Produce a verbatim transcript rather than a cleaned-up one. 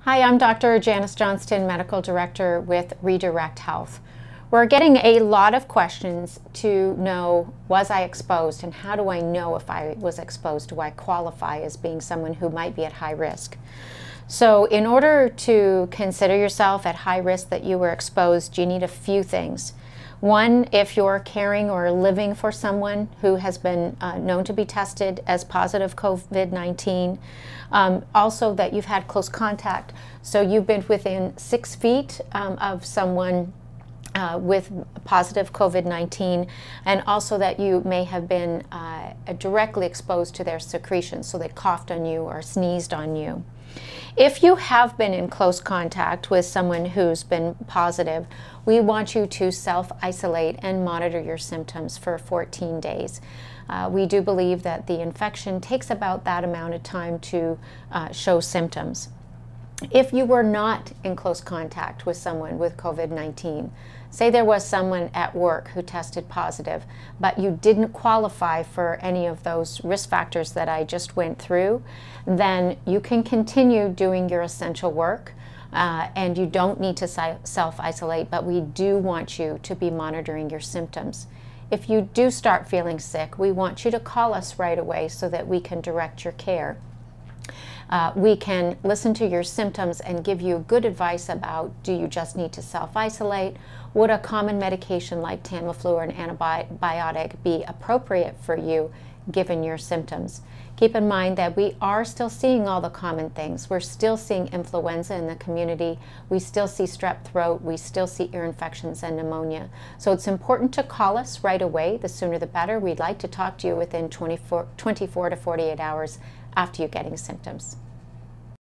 Hi, I'm Doctor Janice Johnston, Medical Director with Redirect Health. We're getting a lot of questions to know, was I exposed, and how do I know if I was exposed? Do I qualify as being someone who might be at high risk? So in order to consider yourself at high risk that you were exposed, you need a few things. One, if you're caring or living for someone who has been uh, known to be tested as positive COVID nineteen. Um, also that you've had close contact. So you've been within six feet um, of someone uh, with positive COVID nineteen, and also that you may have been uh, directly exposed to their secretions, so they coughed on you or sneezed on you. If you have been in close contact with someone who's been positive, we want you to self-isolate and monitor your symptoms for fourteen days. Uh, we do believe that the infection takes about that amount of time to uh, show symptoms. If you were not in close contact with someone with COVID nineteen, say there was someone at work who tested positive, but you didn't qualify for any of those risk factors that I just went through, then you can continue doing your essential work uh, and you don't need to self-isolate, but we do want you to be monitoring your symptoms. If you do start feeling sick, we want you to call us right away so that we can direct your care. Uh, we can listen to your symptoms and give you good advice about, do you just need to self-isolate? Would a common medication like Tamiflu or an antibiotic be appropriate for you given your symptoms? Keep in mind that we are still seeing all the common things. We're still seeing influenza in the community. We still see strep throat. We still see ear infections and pneumonia. So it's important to call us right away. The sooner the better. We'd like to talk to you within twenty-four, twenty-four to forty-eight hours after you're getting symptoms.